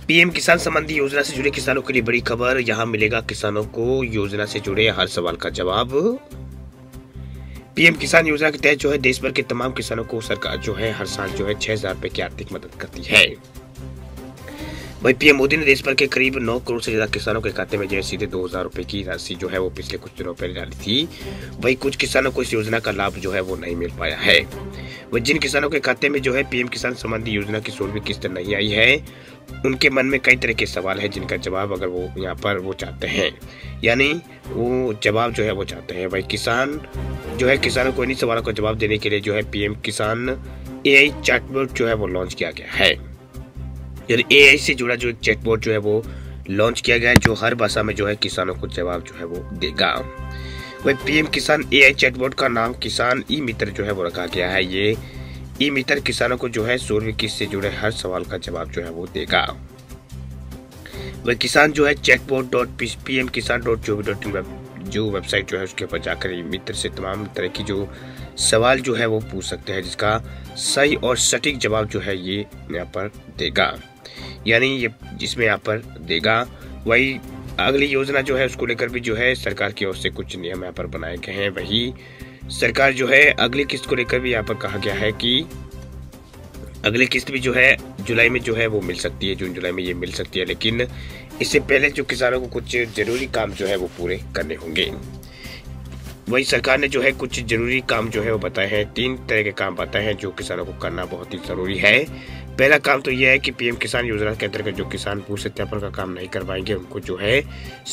PM किसान सम्मान योजना से जुड़े किसानों के लिए बड़ी खबर। यहां मिलेगा किसानों को योजना से जुड़े हर सवाल का जवाब। पीएम किसान योजना के तहत जो है देश भर के तमाम किसानों को सरकार जो है हर साल जो है 6,000 रुपए की आर्थिक मदद करती है। वही पीएम मोदी ने देश भर के करीब 9 करोड़ से ज्यादा किसानों के खाते में जो है सीधे 2,000 रुपए की राशि जो है वो पिछले कुछ दिनों पहले डाली थी। वही कुछ किसानों को इस योजना का लाभ जो है वो नहीं मिल पाया है। वही जिन किसानों के खाते में जो है पीएम किसान सम्मान योजना की 16वीं किस्त नहीं आई है, उनके मन में कई तरह के सवाल है जिनका जवाब अगर वो यहाँ पर वो चाहते हैं, यानी वो जवाब जो है वो चाहते हैं। वही किसान जो है किसानों को इन्हीं सवालों का जवाब देने के लिए जो है पीएम किसान एआई चैटबॉट जो है वो लॉन्च किया गया है। यानी एआई से जुड़ा जो एक चैटबॉट जो है वो लॉन्च किया गया है जो हर भाषा में जो है किसानों को जवाब जो है वो देगा। वही पीएम किसान एआई चैटबॉट का नाम किसान ई मित्र जो है वो रखा गया है। ये ई मित्र किसानों को जो है 16वीं किस्त से जुड़े हर सवाल का जवाब जो है वो देगा। वह किसान जो है chatbot.pmkisan.gov.in जो वेबसाइट जो है उसके ऊपर जाकर ई मित्र से तमाम तरह की जो सवाल जो है वो पूछ सकते हैं, जिसका सही और सटीक जवाब जो है ये यहाँ पर देगा, यानी ये जिसमें यहाँ पर देगा। वही अगली योजना जो है उसको लेकर भी जो है सरकार की ओर से कुछ नियम यहाँ पर बनाए गए हैं। वही सरकार जो है अगली किस्त को लेकर भी यहाँ पर कहा गया है कि अगली किस्त भी जो है जुलाई में जो है वो मिल सकती है, जून जुलाई में ये मिल सकती है, लेकिन इससे पहले जो किसानों को कुछ जरूरी काम जो है वो पूरे करने होंगे। वही सरकार ने जो है कुछ जरूरी काम जो है वो बताए हैं। 3 तरह के काम बताए हैं जो किसानों को करना बहुत ही जरूरी है। पहला काम तो यह है कि पीएम किसान योजना के अंतर्गत जो किसान भू सत्यापन का काम नहीं करवाएंगे उनको जो है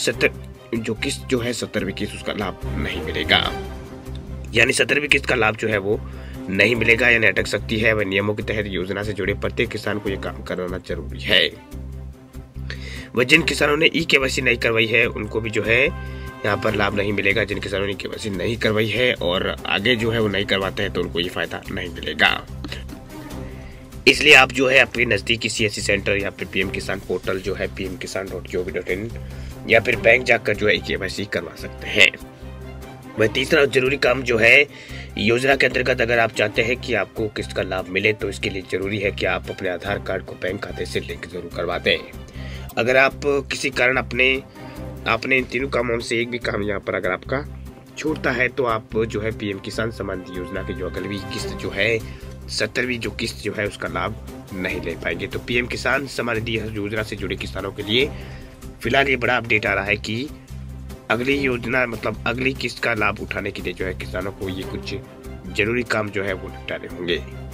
70वीं किस्त उसका लाभ नहीं मिलेगा, यानी 70वीं किस्त का लाभ जो है वो नहीं मिलेगा, यानी अटक सकती है। वह नियमों के तहत योजना से जुड़े प्रत्येक किसान को यह काम कराना जरूरी है। वह जिन किसानों ने ई-केवाईसी नहीं करवाई है उनको भी जो है यहाँ पर लाभ नहीं मिलेगा। जिन किसानों ने केवाईसी नहीं करवाई है और आगे जो है वो नहीं करवाते हैं तो उनको ये फायदा नहीं मिलेगा। इसलिए आप जो है अपने नजदीकी सीएससी सेंटर या फिर पीएम किसान पोर्टल जो है pmkisan.gov.in या फिर बैंक जाकर जो है केवाईसी करवा सकते हैं। वह तीसरा जरूरी काम जो है योजना के अंतर्गत अगर आप चाहते हैं कि आपको किस्त का लाभ मिले तो इसके लिए जरूरी है कि आप अपने आधार कार्ड को बैंक खाते से लिंक जरूर करवा दें। अगर आप किसी कारण आपने इन तीनों कामों से एक भी काम यहाँ पर अगर आपका छूटता है तो आप जो है पीएम किसान सम्मान योजना की जो अगली किस्त जो है 70वीं जो किस्त जो है उसका लाभ नहीं ले पाएंगे। तो पीएम किसान सम्मान योजना से जुड़े किसानों के लिए फिलहाल ये बड़ा अपडेट आ रहा है कि अगली योजना मतलब अगली किस्त का लाभ उठाने के लिए जो है किसानों को ये कुछ जरूरी काम जो है वो निपटाने होंगे।